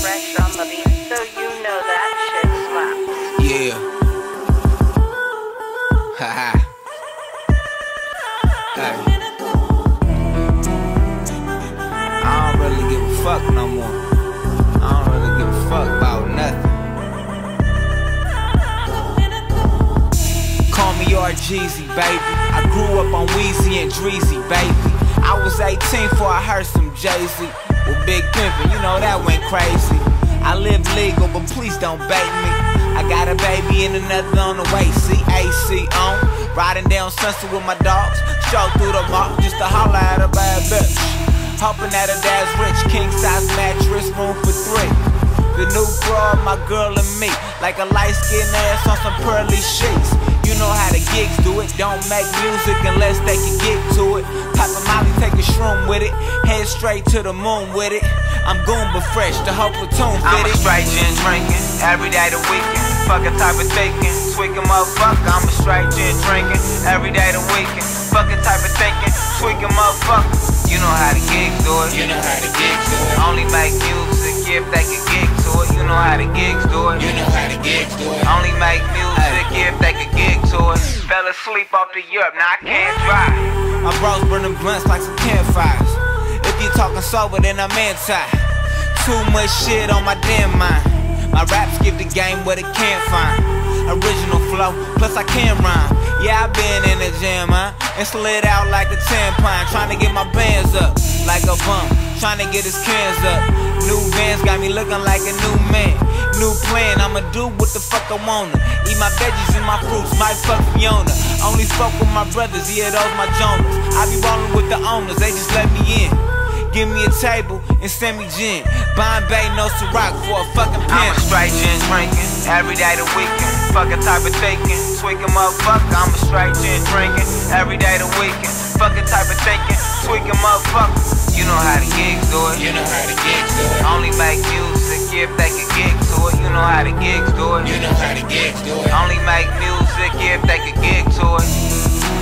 fresh on the beat, so you know that shit slaps. Yeah. Haha. Hey. I don't really give a fuck no more. I don't really give a fuck about nothing. Call me RGZ, baby. I grew up on Weezy and Dreezy, baby. I was 18 before I heard some Jay-Z with Big Pimpin', you know that went crazy. I live legal, but please don't bait me. I got a baby and another on the way, see, AC on. Riding down Sunset with my dogs, stroll through the mall just to holler at a bad bitch. Hoping that her dad's rich, king size mattress, room for 3. The new bra, my girl and me, like a light-skinned ass on some pearly sheets. You know how the gigs do it, don't make music unless they can get to it. Pop a molly, take a shroom with it, head straight to the moon with it. I'm goon but fresh, the whole platoon fit it. I'm a straight gin drinking, every day the weekend. Fuck a type of thinking, tweaking motherfucker. I'm a straight gin drinking, every day the weekend. Fuck a type of thinking, tweaking motherfucker. You know how the gigs do it. You know how the gigs do it. Only make music if they can gig to it. You know how the gigs do it. You know how the gigs do it. Only make music if they can gig to it. Fell asleep off the Europe, now I can't drive. My bros burning blunts like some campfires. If you talking sober, then I'm anti. Too much shit on my damn mind. My raps give the game what it can't find. Original flow, plus I can rhyme. Yeah, I been in the gym, and slid out like a tampon. Trying to get my bands up like a bum, trying to get his cans up. New Vans got me looking like a new man. New plan, I'ma do what the fuck I wanna. Eat my veggies and my fruits, might fuck Fiona. Only fuck with my brothers, yeah, those my Jonas. I be rollin' with the owners, they just let me in. Give me a table and send me gin. Bombay, no Ciroc for a fucking pen. I'm a straight gin drinking, every day the weekend. Fuck a type of thinking, tweaking motherfucker. I'm a straight gin drinking, every day the weekend. Fuck a type of thinking, tweaking motherfucker. You know how the gigs do it. You know how the gigs do it. Only make music if they can gig to it. You know how the gigs do it. You know how the gigs do it. Only make music if they can gig to it.